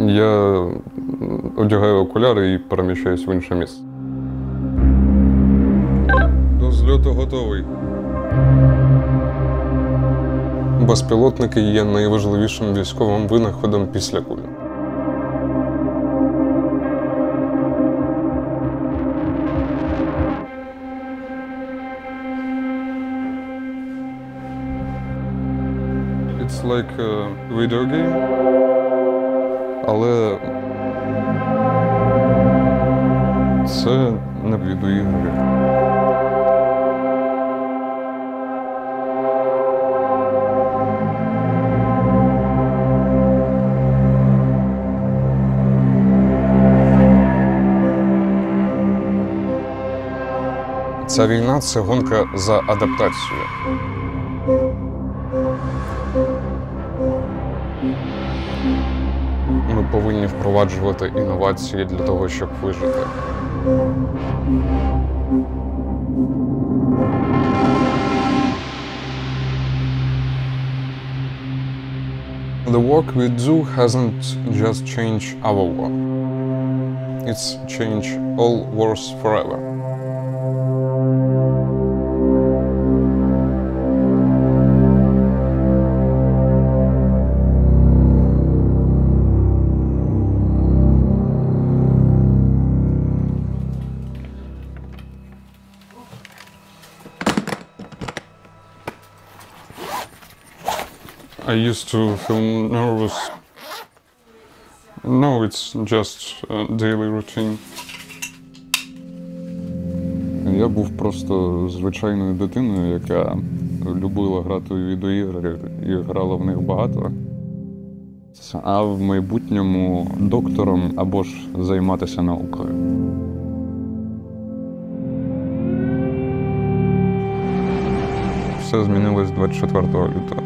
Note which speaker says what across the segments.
Speaker 1: Я одягаю окуляри і переміщаюсь в інше місце. До зльоту готовий. Безпілотники є найважливішим військовим винаходом після кулі. It's like a video game, але це не відеоігри. Ця війна – це гонка за адаптацією. Ми повинні впроваджувати інновації для того, щоб вижити. The work we do hasn't just changed our war. It's changed all wars forever. I used to feel nervous. No, it's just a daily routine. Я був просто звичайною дитиною, яка любила грати у відеоігри і грала в них багато. А в майбутньому доктором або ж займатися наукою. Все змінилось 24 лютого.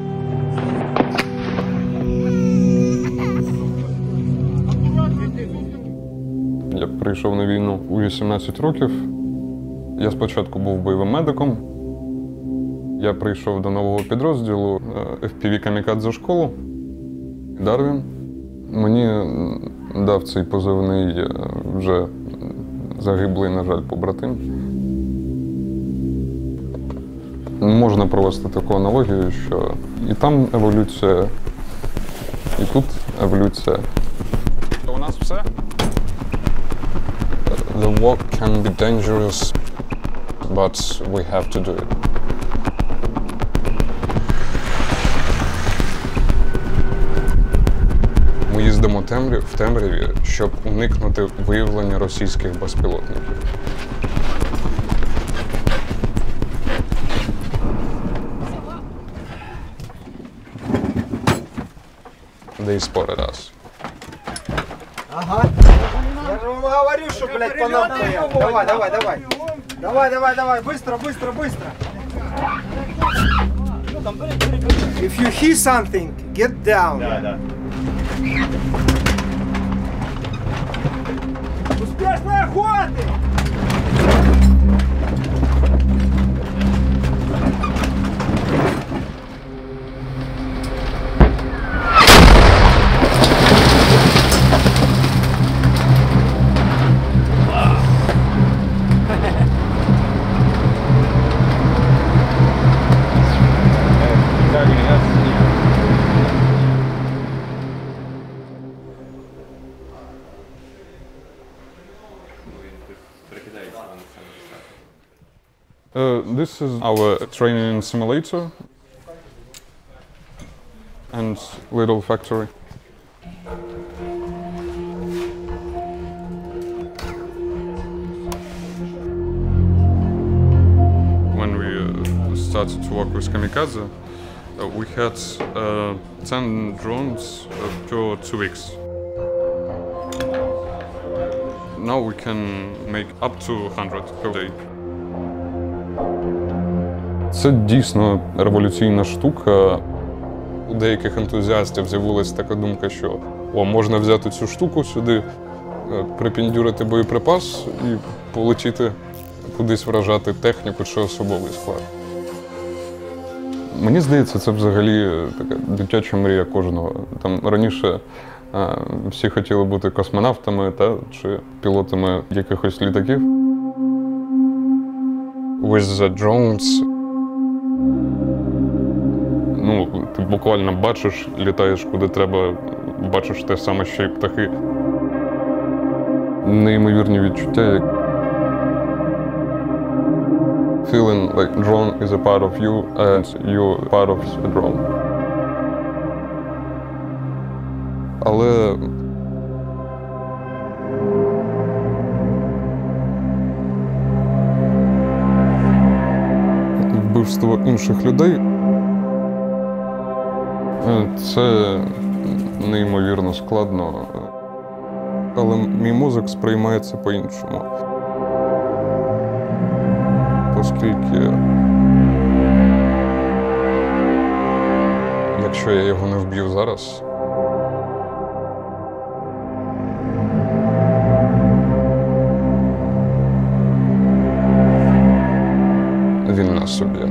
Speaker 1: Я прийшов на війну у 18 років. Я спочатку був бойовим медиком. Я прийшов до нового підрозділу FPV-камікадзе школу. Дарвін. Мені дав цей позивний вже загиблий, на жаль, побратим. Можна провести таку аналогію, що і там еволюція, і тут еволюція. У нас все? The walk can be dangerous, but we have to do it. Ми їздимо в темряві, щоб уникнути виявлення російських безпілотників. They spotted us.
Speaker 2: Ага. Я же вам говорю, что, блядь, по нам стоят. Давай, давай, давай. Давай, давай, давай. Быстро, быстро, быстро. If you hear something, get down.
Speaker 3: Да, да.
Speaker 2: Успешной охоты!
Speaker 1: This is our training simulator and little factory. When we started to work with Kamikaze, we had 10 drones per 2 weeks. Now we can make up to 100 per day. Це дійсно революційна штука. У деяких ентузіастів з'явилася така думка, що можна взяти цю штуку сюди, припіндюрити боєприпас і полетіти кудись вражати техніку чи особовий склад. Мені здається, це взагалі така дитяча мрія кожного. Там раніше Всі хотіли бути космонавтами чи пілотами якихось літаків. With the drones. Ну, ти буквально бачиш, літаєш куди треба, бачиш те саме, що й птахи. Неймовірні відчуття, як feeling like drone is a part of you and you part of the drone. Але вбивство інших людей це неймовірно складно, але мій мозок сприймається по-іншому. Оскільки якщо я його не вб'ю зараз, він нас уб'є.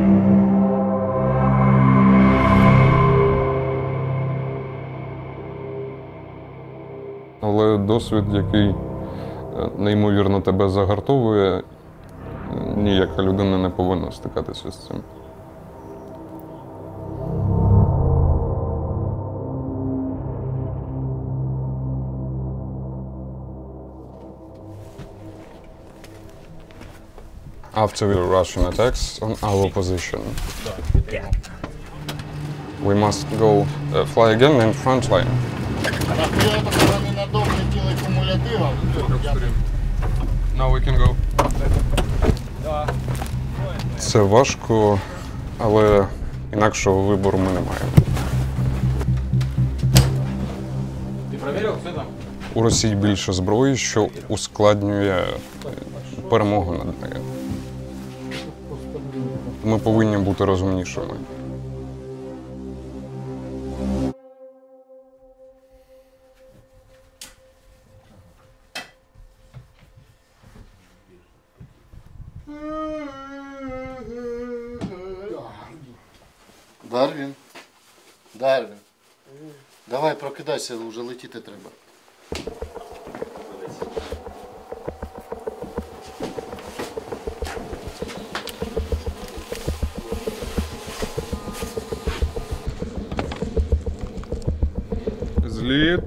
Speaker 1: Але досвід, який неймовірно тебе загартовує, ніяка людина не повинна стикатися з цим. After the Russian attacks on our position, we must go fly again in front line.
Speaker 3: Нахуя так вони надовго летіли кумулятивом?
Speaker 1: Now we can go. Це важко, але інакшого вибору ми не маємо.
Speaker 4: Ти перевірив, все там?
Speaker 1: У Росії більше зброї, що ускладнює перемогу над нею. Ми повинні бути розумнішими.
Speaker 3: Дарвін. Дарвін. Давай прокидайся, вже летіти треба.
Speaker 1: Зліт.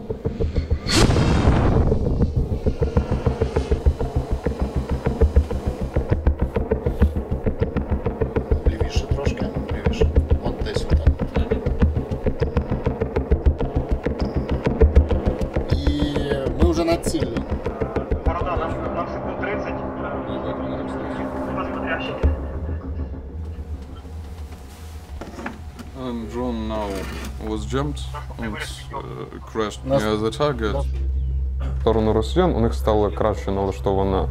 Speaker 3: Лівіше трошки, лівіше. От десь отак. І ми вже над ціллю.
Speaker 5: Борода, нам секунд 30. Посмотрящий.
Speaker 1: Drone now was jumped and crashed near the target. В сторону росіян у них стала краще налаштована.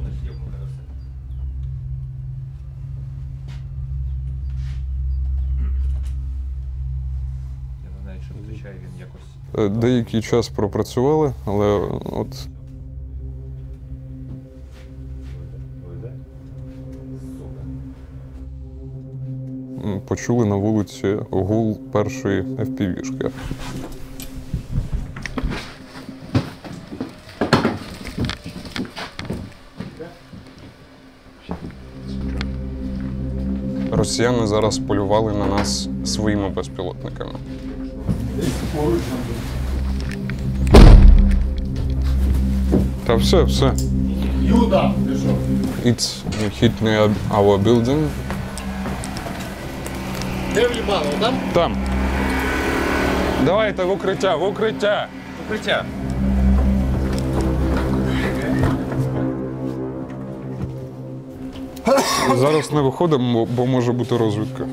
Speaker 4: Я не знаю, чи зазвичай він якось.
Speaker 1: Деякий час пропрацювали, але от почули на вулиці гул першої FPV-шки. Росіяни зараз полювали на нас своїми безпілотниками. Та все.
Speaker 3: Юда! Пішов.
Speaker 1: It's hit near our building.
Speaker 3: Де в'їбало, там?
Speaker 1: Там. Давайте в укриття, в укриття!
Speaker 4: Укриття.
Speaker 1: Зараз не виходимо, бо може бути розвідка.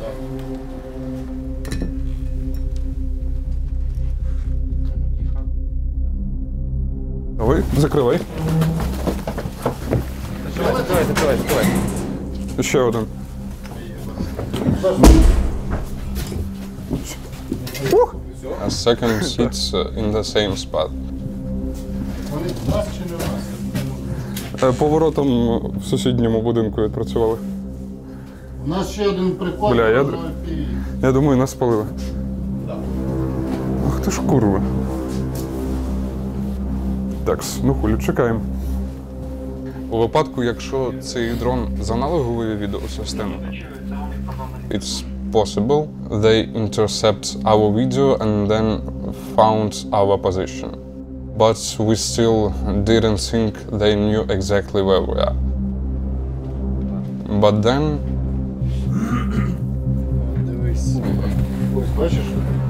Speaker 1: Давай, закривай.
Speaker 4: Давай.
Speaker 1: Ще один. A second sits in the same spot.
Speaker 3: Вони в нас чи не в нас?
Speaker 1: Поворотом в сусідньому будинку відпрацювали.
Speaker 3: У нас ще один прикол.
Speaker 1: Бля, я-
Speaker 3: про FPV.
Speaker 1: Я думаю, нас спалили. Ух ти. ти ж курва. Так, ну хулі, чекаємо. У випадку, якщо цей дрон з аналогової відеосистеми, it's possible they intercept our video and then found our position. But we still didn't think they knew exactly where we are. But then
Speaker 3: Дивись. Ось бачиш?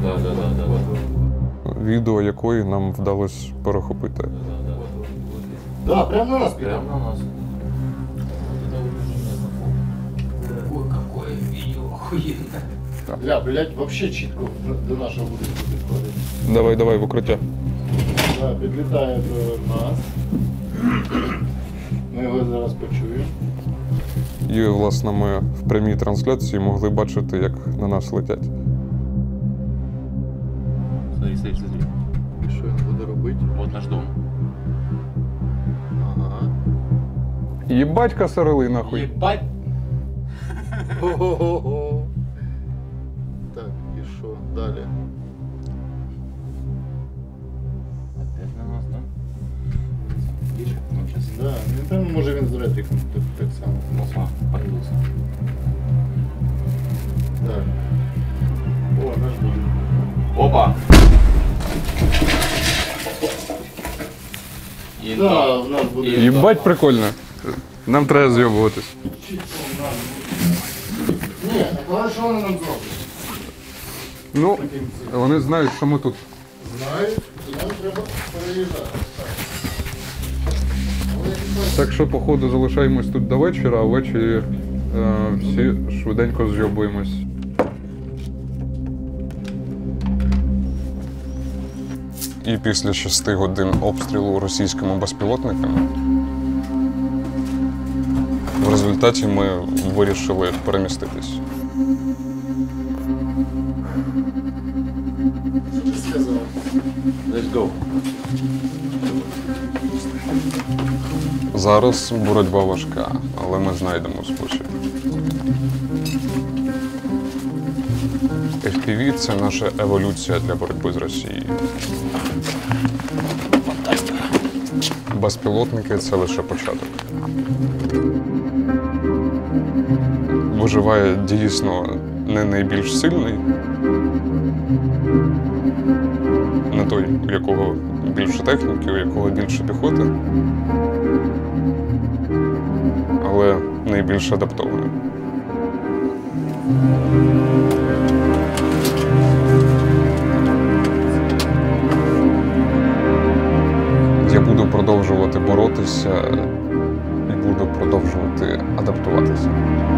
Speaker 1: відео якої нам вдалося перехопити.
Speaker 3: Да, прямо на нас піде.
Speaker 4: Прямо на нас.
Speaker 6: Ой, какое видео охуенное.
Speaker 3: Бля, блядь, вообще чітко до нашого будинку підходить.
Speaker 1: Давай в укриття.
Speaker 3: Да, підлітає до нас. Ми його зараз почуємо.
Speaker 1: І, власне, ми в прямій трансляції могли бачити, як на нас летять.
Speaker 4: Смотри, смотри, смотри.
Speaker 3: І що він буде робити?
Speaker 4: Вот наш дом.
Speaker 3: Ага.
Speaker 1: Єбать косарили, нахуй.
Speaker 4: Ебать!
Speaker 3: Го-го-го-го. Так, і що далі?
Speaker 4: Опять на нас, да? Видишь? Ну, сейчас.
Speaker 3: Да, ну, там, може він з ретриком так само.
Speaker 4: Опа, подвинулся.
Speaker 3: Так. О, наш будинок.
Speaker 4: Опа!
Speaker 3: Да, в нас буде.
Speaker 1: Єбать прикольно. Нам треба зйобуватись.
Speaker 3: Ні, а що вони нам зроблять?
Speaker 1: Ну, вони знають, що ми тут.
Speaker 3: Знають, і нам треба переїжджати.
Speaker 1: Так що, походу, залишаємось тут до вечора, а ввечері всі швиденько зйобуємось. І після 6 годин обстрілу російськими безпілотниками в результаті ми вирішили переміститись.
Speaker 3: Що ти сказав?
Speaker 4: Let's go.
Speaker 1: Зараз боротьба важка, але ми знайдемо спосіб. FPV – це наша еволюція для боротьби з Росією. Безпілотники – це лише початок. Виживає дійсно не найбільш сильний, не той, у якого більше техніки, у якого більше піхоти, але найбільш адаптований. Я буду продовжувати боротися і буду продовжувати адаптуватися.